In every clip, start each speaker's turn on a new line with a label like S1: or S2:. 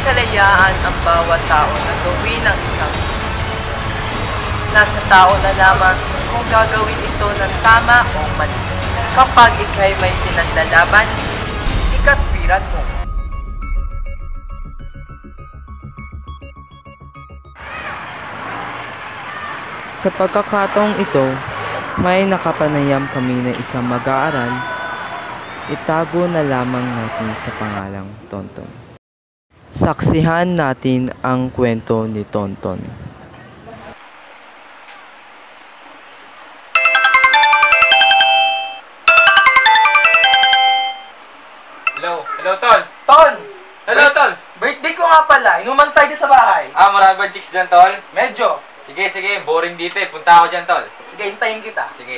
S1: kalayaan ang bawat tao na gawin ang isang desisyon. Nasa tao na lamang kung gagawin ito ng tama o mali. Kapag ikay may pinaglalaban, ikatwiran mo.
S2: Sa pagkakataong ito, may nakapanayam kami na isang mag-aaral. Itago na lamang natin sa pangalang Tonton. Saksihan natin ang kwento ni Tonton.
S3: Hello, Tol!
S1: Ton!
S3: Hello, Tol!
S1: Birthday ko nga pala. Inuman tayo sa bahay.
S3: Marami ba chicks dyan, Tol?
S1: Medyo.
S3: Sige, boring dito eh. Punta ako dyan, Tol.
S1: Sige, hintayin kita.
S3: Sige.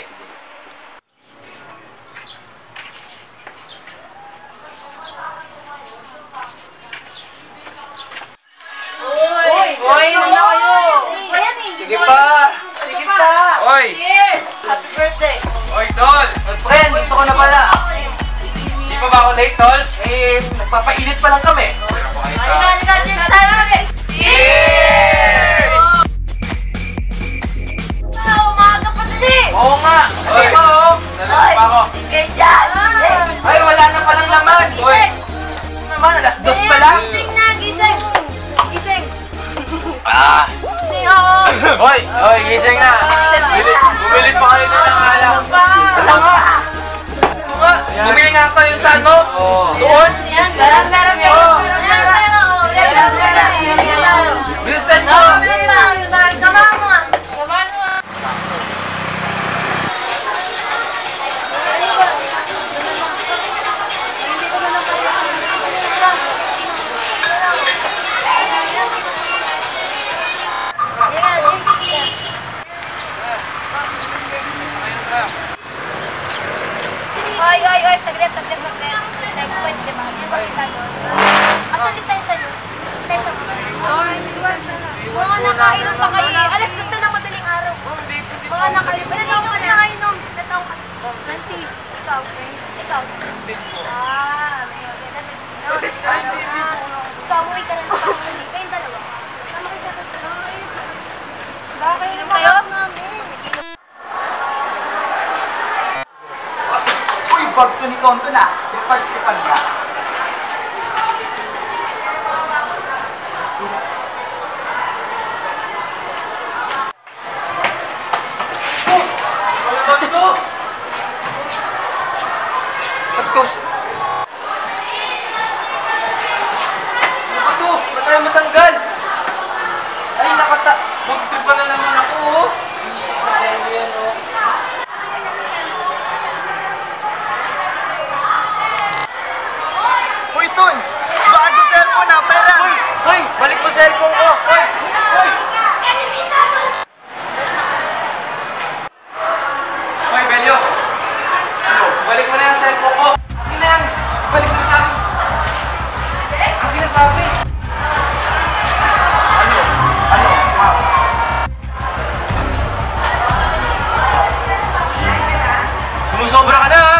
S1: Uy! Ano kayo? Sige pa!
S3: Oy!
S4: Cheers! Happy birthday!
S3: Oy, Tol!
S1: Oy, friend, dito ko na pala.
S3: Di pa ba ako late, Tol?
S1: Nagpapainit pa lang kami.
S4: Halika, cheers tayo ulit!
S3: Cheers!
S4: Umaga pa dali!
S1: Oo nga. Kasi mo,
S3: Nalasap pa ako.
S4: Sige dyan!
S1: ay wala na palang laman.
S4: Gising!
S1: Ano naman, alas 2 pa lang.
S4: Gising na, gising! Gising!
S3: Ah!
S4: Gising, oo!
S3: Oy, gising na! Bumili pa kayo ng alam.
S1: Ano nga? Ano nga? Bumili nga pa yung saan mo. Doon.
S4: Yan, meron.
S1: Bilisan mo.
S4: Samahan mo nga! Oy, saglit. Nag-point, diba? Asan lisensya niyo? Lisensya mo? Mga nakainom pa kayo. Alas gusto ng madaling araw. Mga nakainom. Ilan taong ka na? Ilan taong ka? 20. Ikaw? Ikaw, umuwi ka na ng panguli. Kayong dalawa. Tama kayo sa akin. Bakit? Inom kayo?
S1: Uy, bag to ni Tonton na. Ipag-ipag na. Ba't tayo matanggal? Ay, magtrip pa na naman ako, oh. Iisip na tayo yan, oh. Uy, Ton! Bago cellphone na, pera! Uy! Balik mo cellphone ko! Uy! Uy, Belyo! Balik mo na yung cellphone ko! Hindi na yan! Balik mo sa akin! Ang sinasabi! Ano? Sumusobra ka na, ha?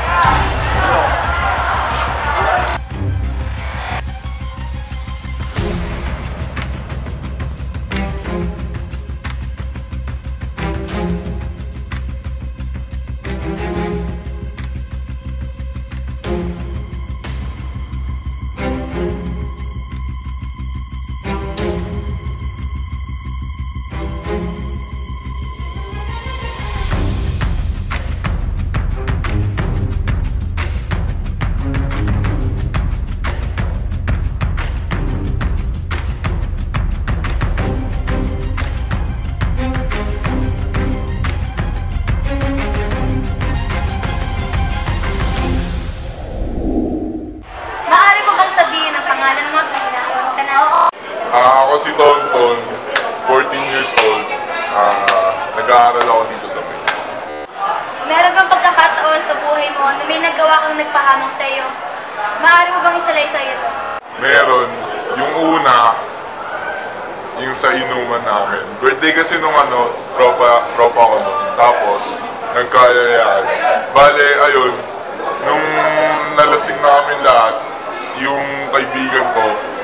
S5: Ako si Tonton, 14 years old. Nag-aaral ako dito sa May.
S4: Meron bang pagkakataon sa buhay mo na may nagawa kang nagpahamak sa iyo? Maaari mo bang isalaysay ito?
S5: Meron. Yung una, yung sa inuman namin. Birthday kasi nung tropa ko nun. Tapos, nagkayayaan. Bale, nung nalasing na kami lahat, yung kaibigan ko,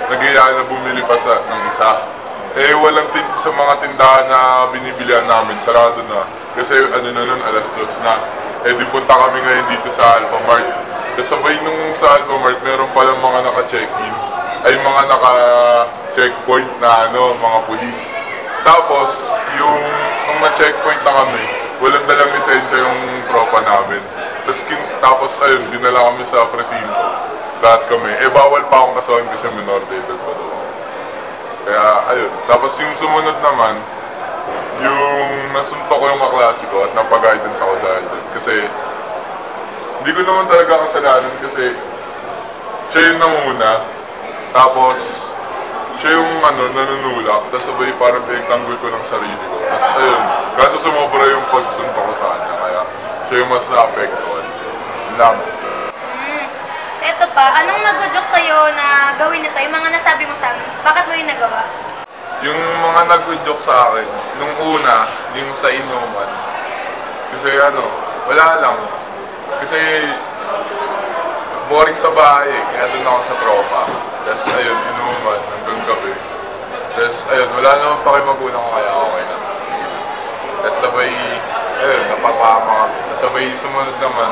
S5: nag-iaya na bumili pa ng isa. Eh, walang sa mga tindahan na binibilihan namin, sarado na. Kasi ano na nun, alas 2 na. Eh, di punta kami ngayon dito sa Alphamart. Kasabay nung sa Alphamart, meron palang mga naka-check-in. Ay, mga naka-checkpoint na mga pulis. Tapos, nung na-checkpoint na kami, walang dalang lisensya yung tropa namin. Tapos ayun, dinala kami sa presinto. Lahat kami. Eh, bawal pa akong kasawan kasi minor de edad pa doon. Kaya, ayun. Tapos yung sumunod naman, yung nasuntok ko yung kaklase ko at napag-guidance ako dahil doon. Kasi, hindi ko naman talaga kasalanan kasi siya yung nanguna. Tapos, siya yung nanunulak. Tapos sabay parang pinagtanggol ko ng sarili ko. Tapos ayun, kaso sumobra yung pagsuntok ko sa kanya. Kaya siya yung mas na-apektuhan. Lang.
S4: So ito pa, anong nag-joke sa'yo na gawin nito? Yung mga nasabi mo sa amin, bakit mo yung nagawa?
S5: Yung mga nag-joke sa akin, nung una, yung sa inuman. Kasi wala lang. Kasi boring sa bahay kaya doon ako sa tropa. Tapos ayun, inuman hanggang gabi. Tapos ayun, wala naman pa kayo magulang ko kaya okay na. Tapos sabay, ayun, napapama kami. Tapos sabay sumunod naman,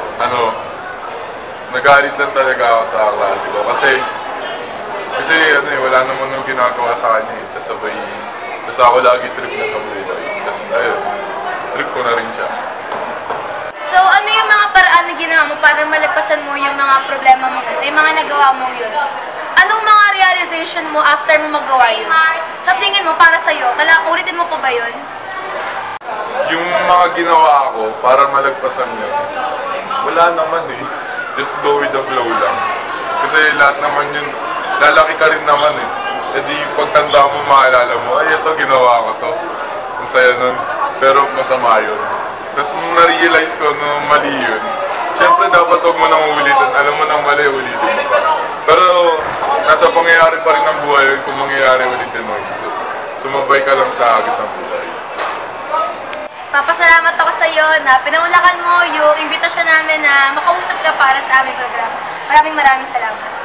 S5: nagalit lang talaga ako sa klase ko. Kasi wala naman nung ginagawa sa kanya. Tapos ako lagi trip na sa buhay. Tapos ayun, trip ko na rin siya.
S4: So, ano yung mga paraan na ginawa mo para malagpasan mo yung mga problema mo? Yung mga nagawa mo yun? Anong mga realization mo after mo magawa yun? Sa tingin mo, para sa'yo, ulitin mo pa ba yun?
S5: Yung mga ginawa ko para malagpasan yun, wala naman eh. Just go with the flow lang. Kasi lahat naman yun, lalaki ka rin naman eh. E di pagtanda mo, maalala mo, ay ito, ginawa ko to. Ang saya nun. Pero masama yun. Tapos nung na-realize ko na mali yun, syempre dapat huwag mo nang ulitin. Alam mo nang mali, ulitin mo. Pero nasa pangyayari pa rin ng buhay yun kung mangyayari ulitin mo. Sumabay ka lang sa agis ng buhay.
S4: Papasalamat ako sa iyo na pinaulakan mo yung imbitasyon namin na makausap ka para sa aming programa. Maraming salamat.